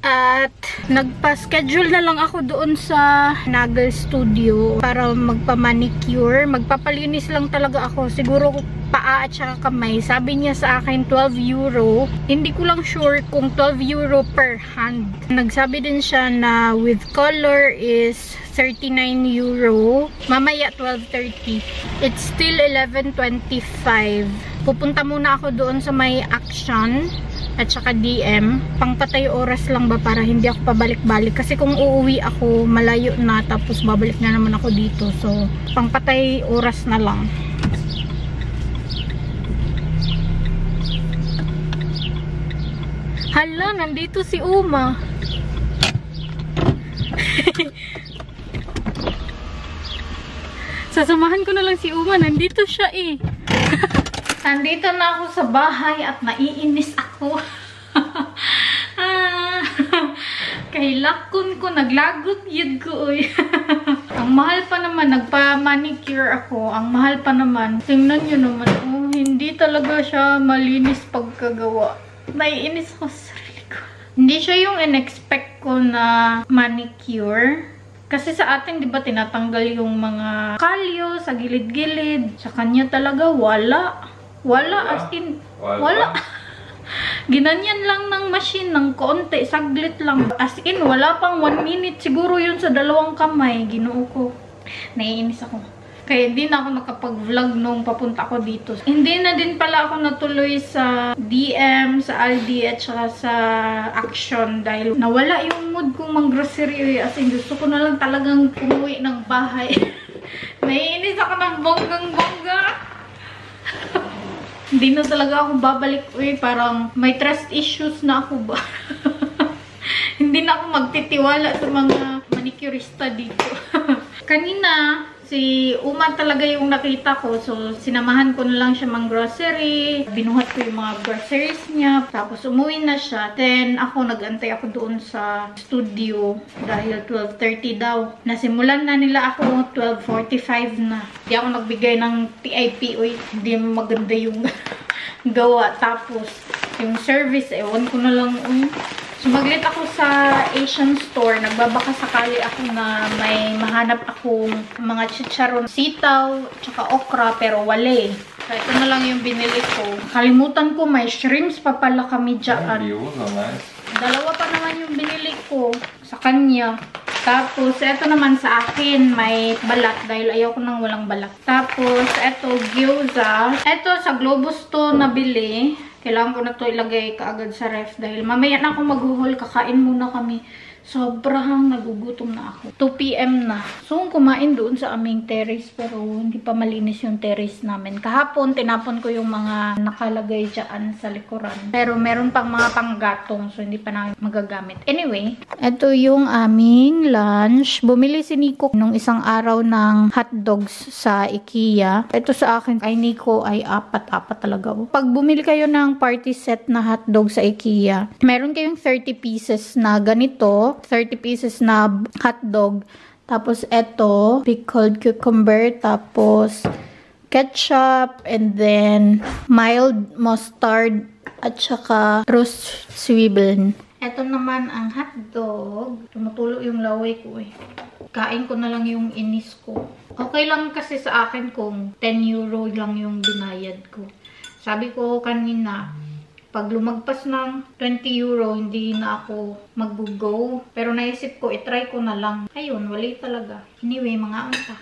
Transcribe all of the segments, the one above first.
At nagpa-schedule na lang ako doon sa Nagel Studio para magpa-manicure. Magpapalinis lang talaga ako. Siguro paa at saka kamay. Sabi niya sa akin 12 euro. Hindi ko lang sure kung 12 euro per hand. Nagsabi din siya na with color is 39 euro. Mamaya 12:30. It's still 11:25. Pupunta muna ako doon sa may Action at saka DM. Pangpatay oras lang ba para hindi ako pabalik-balik. Kasi kung uuwi ako, malayo na. Tapos babalik na naman ako dito. So, pangpatay oras na lang. Hala, nandito si Uma. Sasamahan ko na lang si Uma. Nandito siya eh. Nandito na ako sa bahay at naiinis ako. Kay lakon ko, naglagot yun ko eh. Ang mahal pa naman, nagpa-manicure ako. Ang mahal pa naman. Tingnan nyo naman, oh, hindi talaga siya malinis pagkagawa. Naiinis ako sa sarili ko. Hindi siya yung in-expect ko na manicure. Kasi sa atin, di ba, tinatanggal yung mga kalyo sa gilid-gilid. Sa kanya talaga, wala. Wala, as in, wala. Ginanyan lang ng machine, ng konti, saglit lang. As in, wala pang 1 minute. Siguro yun sa 2 kamay. Ginoo ko. Naiinis ako. Kaya hindi na ako nakapag-vlog nung papunta ko dito. Hindi na din pala ako natuloy sa DM, sa Aldi, at saka sa Action. Dahil nawala yung mood kong mang-grocery. As in, gusto ko na lang talagang umuwi ng bahay. Naiinis ako ng bonggang-bongga. Hindi na talaga ako babalik. Uy, parang may trust issues na ako ba? Hindi na ako magtitiwala sa mga manicurista dito. Kanina, si Uma talaga yung nakita ko. So, sinamahan ko na lang siya mang-grocery. Binuhat ko yung mga groceries niya. Tapos, umuwi na siya. Then, ako, nag-antay ako doon sa studio. Dahil 12:30 daw. Nasimulan na nila ako. 12:45 na. Hindi ako nagbigay ng TIP. Uy, hindi maganda yung gawa. Tapos, yung service, ewan ko na lang. Sumaglit ako sa Asian store. Nagbabaka sakali ako na may mahanap akong mga chicharon, sitaw, tsaka okra, pero wala. So, ito na lang yung binili ko. Kalimutan ko, may shrimps pa pala kami dyan. Dalawa pa naman yung binili ko sa kanya. Tapos, ito naman sa akin, may balat dahil ayaw ko nang walang balat. Tapos, ito, gyoza. Ito, sa Globus to nabili. Kailangan ko na to ilagay kaagad sa ref dahil mamaya na ako maghuhol. Kakain muna kami. Sobrang nagugutom na ako. 2 PM na. So, kumain doon sa aming terrace pero hindi pa malinis yung terrace namin. Kahapon, tinapon ko yung mga nakalagay dyan sa likuran. Pero meron pang mga panggatong so hindi pa namin magagamit. Anyway, ito yung aming lunch. Bumili si Nico nung isang araw ng hotdogs sa IKEA. Ito sa akin, kay Nico ay 4 talaga. Pag bumili kayo ng party set na hotdog sa IKEA, meron kayong 30 pieces na ganito. 30 pieces na hotdog. Tapos, eto, pickled cucumber. Tapos, ketchup. And then, mild mustard. At saka, roast swivel. Eto naman ang hotdog. Tumutulo yung laway ko eh. Kain ko na lang yung inis ko. Okay lang kasi sa akin kung 10 euro lang yung binayad ko. Sabi ko kanina, pag lumagpas ng 20 euro, hindi na ako mag-go. Pero naisip ko, itry ko na lang. Ayun, wala talaga. Anyway, mga unta.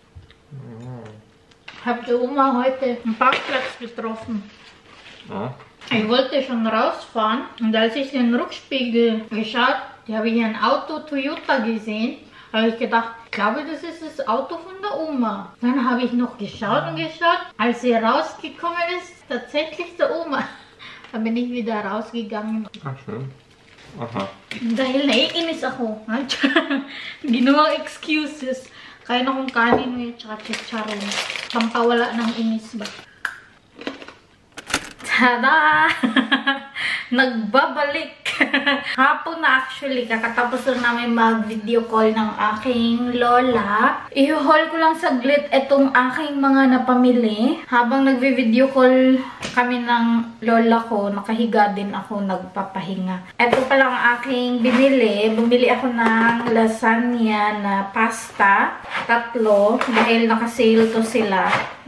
Habt ihr Oma heute einen Parkplatz getroffen? Ja. Ich wollte schon rausfahren und als ich den Rückspiegel geschaut, da habe ich ein Auto Toyota gesehen. Habe ich gedacht, ich glaube, das ist das Auto von der Oma. Dann habe ich noch geschaut und geschaut. Als sie rausgekommen ist, tatsächlich der Oma. Dann bin ich wieder rausgegangen. Ach, schön. Aha. Dahil naiinis ako. Ginawang excuses. Kaya na kong kanin mo tsaka chicharon. Pampawala ng inis ba? Tada! Nagbabalik! Hapon na actually, kakatapos lang namin mag-video call ng aking lola. I-haul ko lang saglit itong aking mga napamili. Habang nagvi-video call kami ng lola ko, nakahiga din ako, nagpapahinga. Ito pa lang aking binili. Bumili ako ng lasagna na pasta. 3, dahil naka-sale to sila.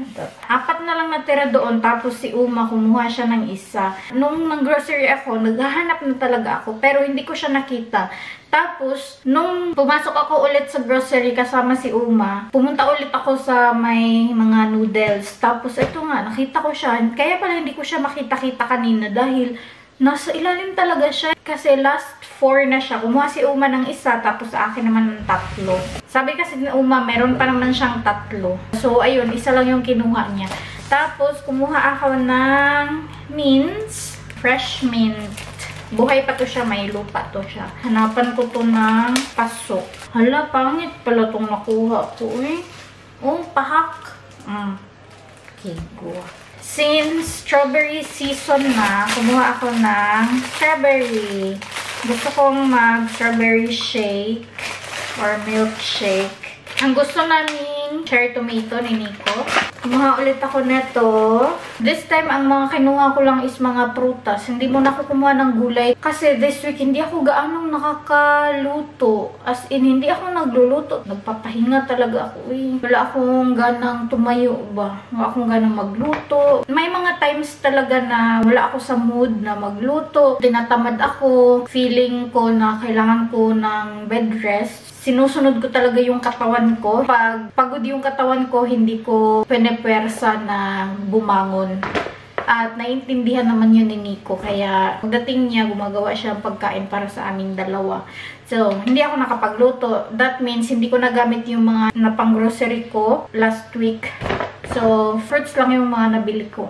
4 na lang natira doon, tapos si Uma kumuha siya ng isa. Nung nag-grocery ako, naghahanap na talaga ako, pero hindi ko siya nakita. Tapos, nung pumasok ako ulit sa grocery kasama si Uma, pumunta ulit ako sa may mga noodles. Tapos, ito nga, nakita ko siya. Kaya pala hindi ko siya makita-kita kanina dahil nasa ilalim talaga siya. Kasi last 4 na siya. Kumuha si Uma ng isa, tapos sa akin naman ng 3. Sabi kasi ni Uma, meron pa naman siyang 3. So, ayun, isa lang yung kinuha niya. Tapos, kumuha ako ng mince, fresh mint. Buhay pa to siya, may lupa to siya. Hanapan ko to ng pasok. Hala, pangit pala tong nakuha ko eh. Oh, pahak. Okay, go. Since strawberry season na, kumuha ako ng strawberry. Gusto kong mag-strawberry shake or milkshake. Ang gusto namin cherry tomato ni Nico. Kumuha ulit ako neto. This time, ang mga kinuha ko lang is mga prutas. Hindi mo na ako kumuha ng gulay. Kasi this week, hindi ako gaanong nakakaluto. As in, hindi ako nagluluto. Nagpapahinga talaga ako eh. Wala akong ganang tumayo ba? Wala akong ganang magluto. May mga times talaga na wala ako sa mood na magluto. Tinatamad ako. Feeling ko na kailangan ko ng bed rest. Sinusunod ko talaga yung katawan ko. Pag pagod yung katawan ko, hindi ko pinepwersa na bumangon. At naiintindihan naman yun ni Nico. Kaya pagdating niya, gumagawa siya ng pagkain para sa aming dalawa. So, hindi ako nakapagluto. That means, hindi ko nagamit yung mga napang-grocery ko last week. So, fruits lang yung mga nabili ko.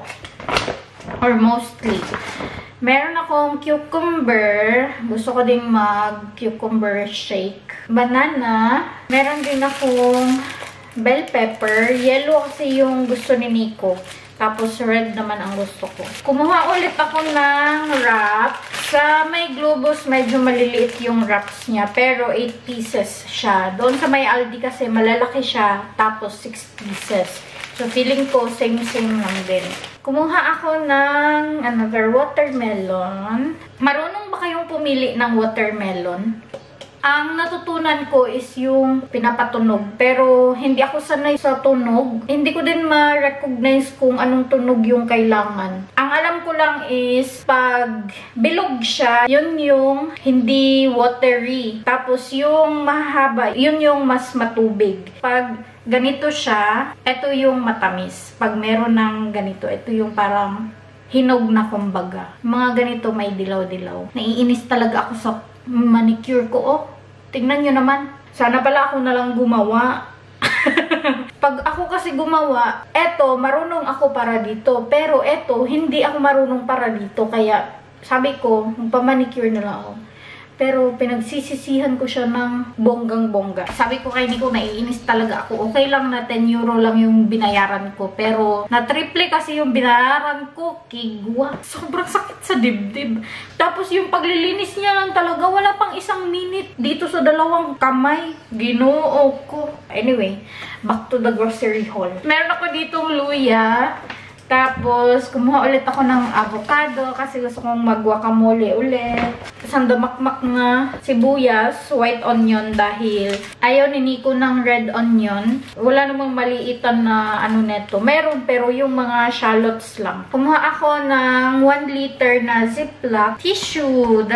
Or mostly. Meron akong cucumber. Gusto ko ding mag-cucumber shake. Banana. Meron din akong bell pepper. Yellow kasi yung gusto ni Nico. Tapos red naman ang gusto ko. Kumuha ulit ako ng wrap. Sa may Globos, medyo maliliit yung wraps niya. Pero 8 pieces siya. Doon sa may Aldi kasi malalaki siya. Tapos 6 pieces. So, feeling ko, same-same lang din. Kumuha ako ng another watermelon. Marunong ba kayong pumili ng watermelon? Ang natutunan ko is yung pinapatunog. Pero, hindi ako sanay sa tunog. Hindi ko din ma-recognize kung anong tunog yung kailangan. Ang alam ko lang is, pag bilog siya, yun yung hindi watery. Tapos, yung mahaba, yun yung mas matubig. Pag ganito siya, ito yung matamis. Pag meron ng ganito, ito yung parang hinog na kumbaga. Mga ganito may dilaw-dilaw. Naiinis talaga ako sa manicure ko. Oh, tingnan nyo naman. Sana pala ako nalang gumawa. Pag ako kasi gumawa, eto, marunong ako para dito. Pero eto, hindi ako marunong para dito. Kaya sabi ko, magpa-manicure na lang ako. Pero pinagsisisihan ko siya ng bonggang-bongga. Sabi ko kay Nico, naiinis talaga ako. Okay lang na 10 euro lang yung binayaran ko. Pero na-triple kasi yung binayaran ko. Kigwa. Sobrang sakit sa dibdib. Tapos yung paglilinis niya talaga, wala pang 1 minute. Dito sa 2 kamay. Ginoo ko. Anyway, back to the grocery haul. Meron ako ditong luya. Tapos, kumuha ulit ako ng avocado kasi gusto kong mag-guacamole ulit. Isang damakmak na sibuyas, white onion dahil ayaw ni Nico ng red onion. Wala namang maliitan na ano neto. Meron pero yung mga shallots lang. Kumuha ako ng 1 liter na Ziploc tissue, 2.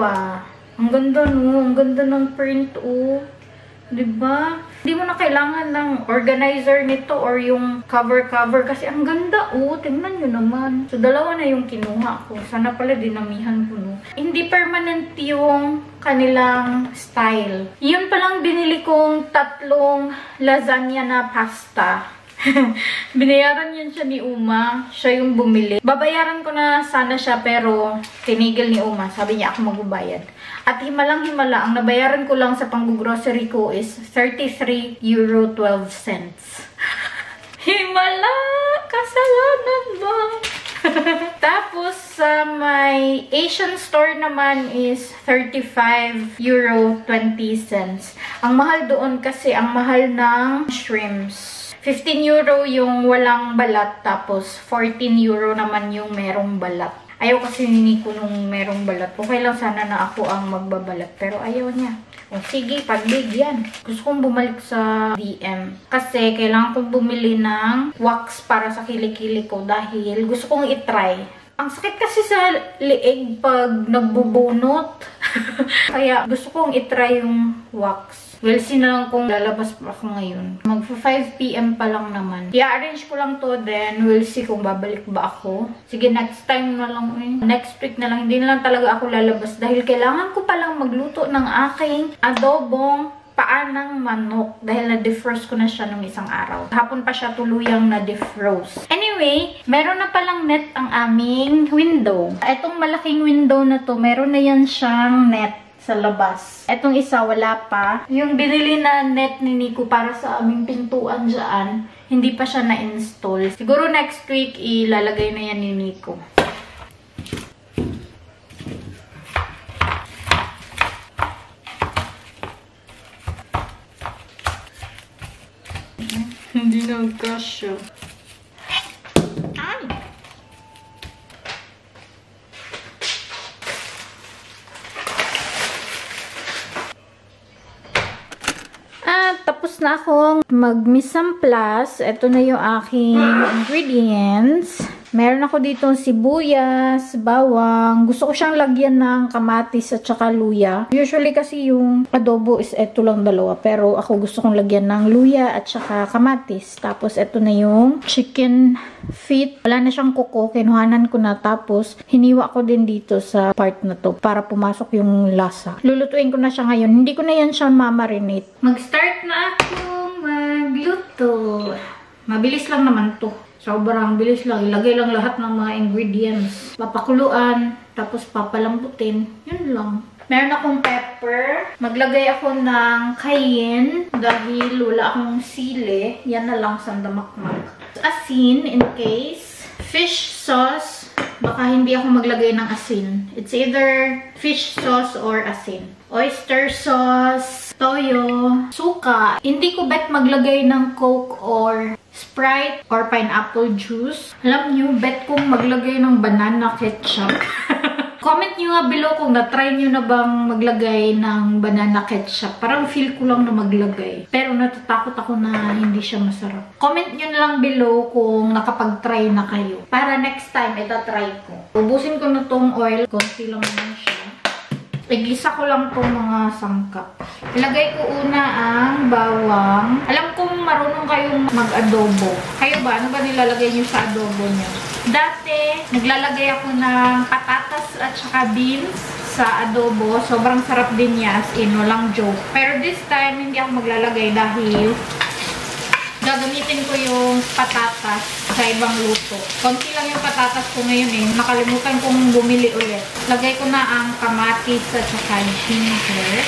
Ang ganda no, ang ganda ng print oh. Diba? Hindi mo na kailangan ng organizer nito or yung cover kasi ang ganda oh. Tingnan nyo naman. So, 2 na yung kinuha ko. Sana pala dinamihan ko no. Hindi permanent yung kanilang style. Yun palang binili kong 3 lasagna na pasta. Binayaran yan siya ni Uma. Siya yung bumili. Babayaran ko na sana siya pero tinigil ni Uma. Sabi niya ako magbabayad. At himalang-himala, ang nabayaran ko lang sa pang-grocery ko is 33 euro 12 cents. Himala! Kasalanan ba? Tapos, sa may Asian store naman is 35 euro 20 cents. Ang mahal doon kasi, ang mahal ng shrimps. 15 euro yung walang balat, tapos 14 euro naman yung merong balat. Ayaw kasi ni Nico nung merong balat. Okay lang sana na ako ang magbabalat, pero ayaw niya. O sige, pagbigyan. Gusto kong bumalik sa DM. Kasi kailangan kong bumili ng wax para sa kilikili ko dahil gusto kong itry. Ang sakit kasi sa liig pag nagbubunot. Kaya gusto kong itry yung wax. We'll see na lang kung lalabas pa ako ngayon. Mag-5 PM pa lang naman. I-arrange ko lang to, then we'll see kung babalik ba ako. Sige, next time na lang. Next week na lang. Hindi na lang talaga ako lalabas dahil kailangan ko palang magluto ng aking adobong paa ng manok dahil na-defrost ko na siya nung isang araw. Hapon pa siya tuluyang na-defrost. Anyway, meron na palang net ang aming window. Itong malaking window na to, meron na yan siyang net sa labas. Etong isa, wala pa. Yung binili na net ni Nico para sa aming pintuan dyan, hindi pa siya na-install. Siguro next week, ilalagay na yan ni Nico. Hindi nagkasya. Ay! Tapos na akong mag-mise en place. Ito na yung aking ingredients. Meron ako dito sibuyas, bawang. Gusto ko siyang lagyan ng kamatis at saka luya. Usually kasi yung adobo is ito lang dalawa. Pero ako gusto kong lagyan ng luya at saka kamatis. Tapos ito na yung chicken feet. Wala na siyang kuko. Kinuhanan ko na. Tapos hiniwa ko din dito sa part na to para pumasok yung lasa. Lulutuin ko na siya ngayon. Hindi ko na yan siya mamarinate. Mag-start na akong magluto. Mabilis lang naman to. Sobrang bilis lang. Ilagay lang lahat ng mga ingredients. Papakuluan, tapos papalambutin. Yun lang. Meron akong pepper. Maglagay ako ng cayenne dahil wala akong sili. Yan na lang sa damakmak. Asin in case. Fish sauce. Baka hindi ako maglagay ng asin. It's either fish sauce or asin. Oyster sauce, toyo, suka. Hindi ko bet maglagay ng Coke or Sprite or pineapple juice. Alam nyo, bet kong maglagay ng banana ketchup. Comment nyo nga below kung na-try nyo na bang maglagay ng banana ketchup. Parang feel ko lang na maglagay. Pero natatakot ako na hindi siya masarap. Comment nyo na lang below kung nakapag-try na kayo. Para next time, itatry ko. Ubusin ko na tong oil. Konti lang naman siya. Igisa ko lang itong mga sangkap. Ilagay ko una ang bawang. Alam kong marunong kayong mag-adobo. Kayo ba? Ano ba nilalagay niyo sa adobo niyo? Dati, naglalagay ako ng patatas at saka beans sa adobo. Sobrang sarap din niya, as in, walang joke. Pero this time, hindi ako maglalagay dahil gagamitin ko yung patatas sa ibang luto. Konti lang yung patatas ko ngayon eh. Nakalimutan kong bumili ulit. Lagay ko na ang kamatis at saka ginger.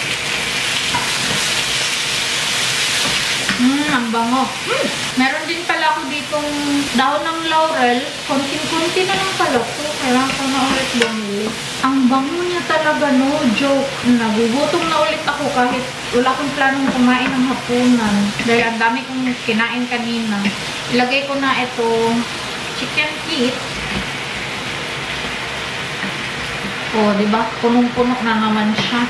Ang bango. Meron din pala ako ditong dahon ng laurel. Konting-konti na lang pala ito. Kailangan ko na ulit bumili. Ang bango niya talaga, no joke. Nagugutom na ulit ako kahit wala akong planong kumain ng hapunan. Dahil ang dami kong kinain kanina. Ilagay ko na itong chicken feet. O, diba? Punong-puno na naman siya.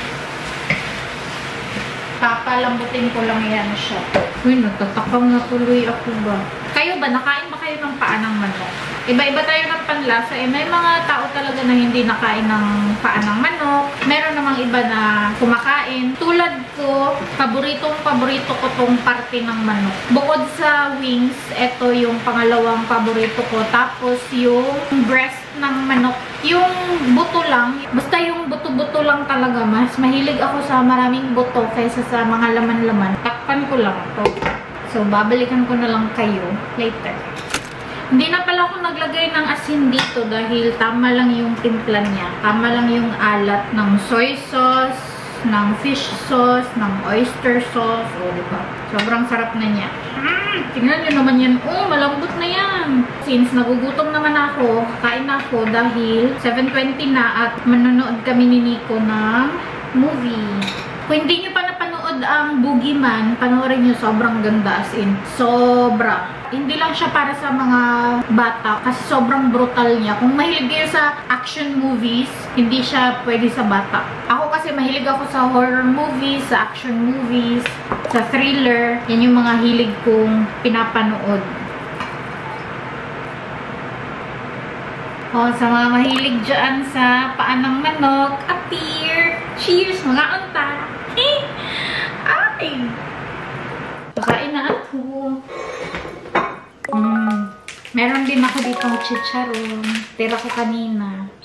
Papalambutin ko lang yan siya. Uy, natatakam na tuloy ako ba? Kayo ba? Nakain ba kayo ng paa ng manok? Iba-iba tayo ng panlasa. Eh, may mga tao talaga na hindi nakain ng paa ng manok. Meron namang iba na kumakain. Tulad ko, paborito ko tong parte ng manok. Bukod sa wings, ito yung pangalawang paborito ko. Tapos yung breast ng manok. Yung buto lang, basta yung buto-buto lang talaga. Mas mahilig ako sa maraming buto kaysa sa mga laman-laman. Takpan ko lang ito. So, babalikan ko na lang kayo later. Hindi na pala ako naglagay ng asin dito dahil tama lang yung timpla niya. Tama lang yung alat ng soy sauce, ng fish sauce, ng oyster sauce. O, diba? Sobrang sarap na niya. Tingnan nyo naman yan. Oh, malambot na yan. Since nagugutom naman ako, kakain ako dahil 7:20 na at manonood kami ni Nico ng movie. Kung hindi nyo pa napanood ang Boogeyman, panoorin nyo, sobrang ganda as in. Sobra. Hindi lang siya para sa mga bata kasi sobrang brutal niya. Kung mahilig kayo sa action movies, hindi siya pwede sa bata. Ako kasi mahilig ako sa horror movies, sa action movies, sa thriller. Yan yung mga hilig kong pinapanood. O, sa mga mahilig dyan sa paan ng manok, appear! Cheers, mga unta! Ay! Kakain na ako. Meron din ako dito chicharon. Tira ko kanina.